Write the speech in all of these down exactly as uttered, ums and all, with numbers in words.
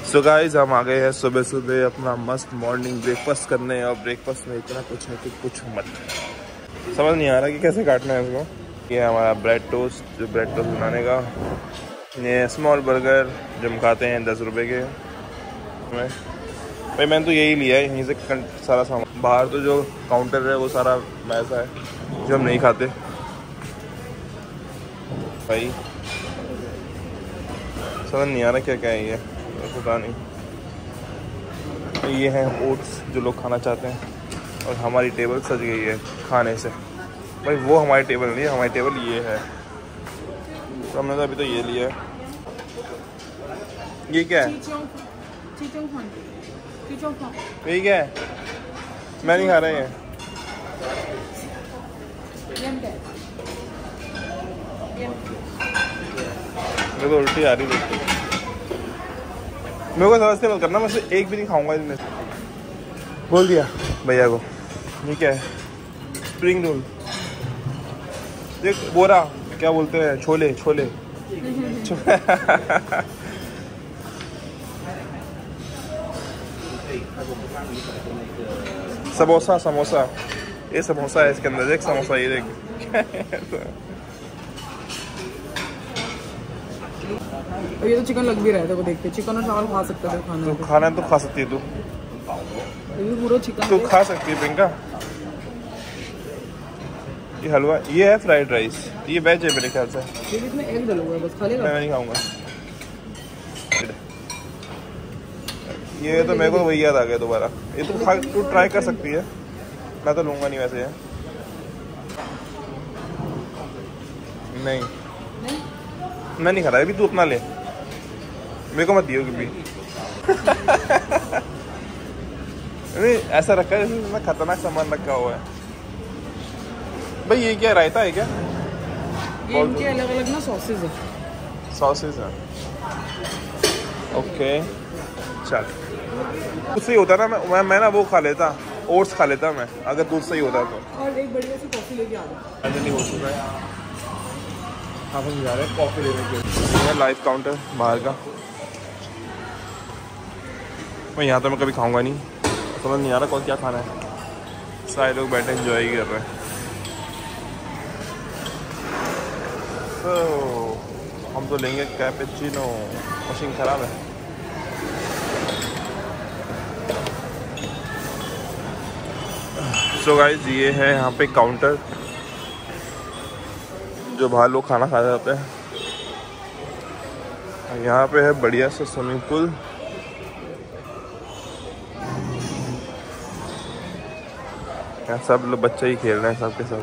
So guys हम आ गए हैं सुबह सुबह अपना मस्त मॉर्निंग ब्रेकफास्ट करने। और ब्रेकफास्ट में इतना कुछ है कि कुछ मत, समझ नहीं आ रहा कि कैसे काटना है इसको। ये हमारा ब्रेड टोस्ट, जो ब्रेड टोस्ट बनाने का। ये स्मॉल बर्गर जो हम खाते हैं दस रुपये के में। भाई मैंने तो यही लिया है, यहीं से सारा सामान। बाहर तो जो काउंटर है वो सारा वैसा है जो हम नहीं खाते भाई। समझ नहीं आ रहा क्या क्या है ये, पता नहीं। ये हैं ओट्स जो लोग खाना चाहते हैं। और हमारी टेबल सज गई है खाने से। भाई वो हमारी टेबल नहीं है, हमारी टेबल ये है। तो हमने तो अभी तो ये लिया है। ये क्या है? ये क्या है? मैं नहीं खा रहा है। मेरे को उल्टी आ रही है। मेरे को समझते मत करना, मैं से एक भी नहीं खाऊंगा इनमें से। बोल दिया भैया को। ये क्या है? Spring roll. देख बोरा क्या बोलते हैं, छोले छोले समोसा समोसा। ये समोसा है इसके अंदर, देख समोसा ये देख। ये तो चिकन लग भी रहा है देखो, देख के चिकन और चावल खा सकते थे खाना। तू खाना तो खा सकती है, तू ये भी पूरा चिकन तू खा सकती है पिंका। ये हलवा, ये है फ्राइड राइस, ये वेज है मेरे ख्याल से। ये इसमें एग डला हुआ है, बस खा लेगा। मैं नहीं खाऊंगा ये। तो मेरे को वही याद आ गया दोबारा। ये तो खा, तू ट्राई कर सकती है। मैं तो लूंगा नहीं वैसे है। नहीं मैं नहीं खा रहा, अभी तू अपना ले, मेरे को मत दियो कभी। नहीं ऐसा रखा है जैसे इतना खतरनाक सामान रखा हुआ है। भाई ये क्या रायता है क्या? ये इनके अलग अलग ना सॉसेज है। सॉसेज है, ओके चल। दूध सही होता ना, मैं मैं, मैं ना वो खा लेता, ओट्स खा लेता मैं अगर दूध सही होता तो। और एक बढ़िया सी कॉफी लेके आ रहा है। हो चुका है, आप हम जा रहे हैं कॉफ़ी लेने के लिए। लाइव काउंटर बाहर का। मैं यहाँ तो मैं कभी खाऊंगा नहीं, समझ नहीं आ रहा कौन क्या खाना है। सारे लोग बैठे एंजॉय ही कर रहे हैं। तो हम तो लेंगे कैपेचिनो। मशीन ख़राब है। सो गाइस ये है यहाँ पे काउंटर जो बाहर लोग खाना खा जाते हैं। यहाँ पे है बढ़िया सा स्विमिंग पूल। यहाँ सब लोग बच्चे ही खेल रहे हैं सब के सब।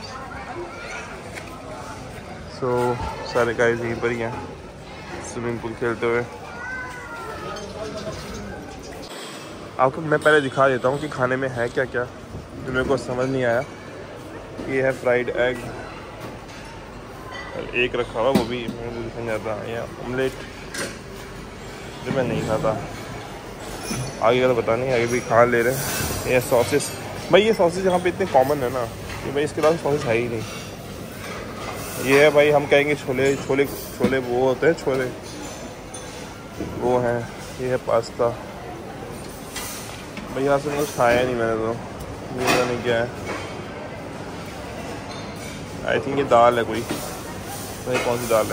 सो so, सारे गाइस यहीं पर ही हैं स्विमिंग पूल खेलते हुए। आपको मैं पहले दिखा देता हूँ कि खाने में है क्या क्या, जो मेरे को समझ नहीं आया। ये है फ्राइड एग, एक रखा हुआ वो भी मेरे को दिखा जाता है। या ऑमलेट जो मैं नहीं खाता। आगे का तो पता नहीं, आगे भी खा ले रहे हैं। ये सॉसेस, भाई ये सॉसेस यहाँ पे इतने कॉमन है ना कि भाई इसके अलावा सॉसेस है ही नहीं। ये है भाई, हम कहेंगे छोले छोले छोले वो होते हैं छोले, वो हैं। ये है पास्ता। भाई यहाँ से कुछ खाया नहीं मैंने तो, ये पता नहीं क्या है। आई थिंक ये दाल है कोई, भाई कौन सी दाल है?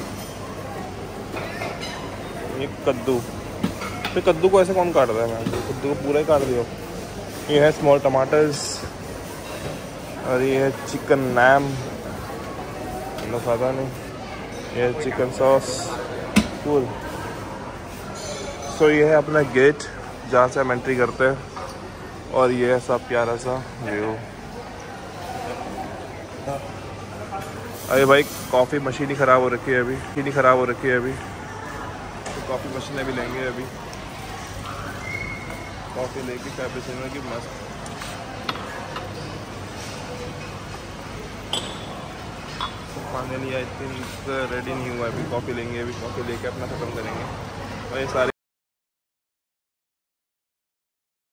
ये कद्दू। तो कद्दू को ऐसे कौन काट रहा है? मैं कद्दू को पूरा ही काट दिया। ये है स्मॉल टमाटर्स। और ये है चिकन नैम, लोग खाता नहीं। ये है चिकन सॉस कूल। सो ये है अपना गेट जहाँ से हम एंट्री करते हैं। और ये है सब प्यारा सा व्यू। अरे भाई कॉफ़ी मशीन ही ख़राब हो रखी है अभी, मशीन ही ख़राब हो रखी है अभी। तो कॉफ़ी मशीनें भी लेंगे अभी। कॉफ़ी लेके कैपेचिनो की मस्त। फाइनली आई थिंक रेडी नहीं हुआ अभी। कॉफ़ी लेंगे अभी, कॉफ़ी लेके अपना ख़त्म करेंगे। और ये सारे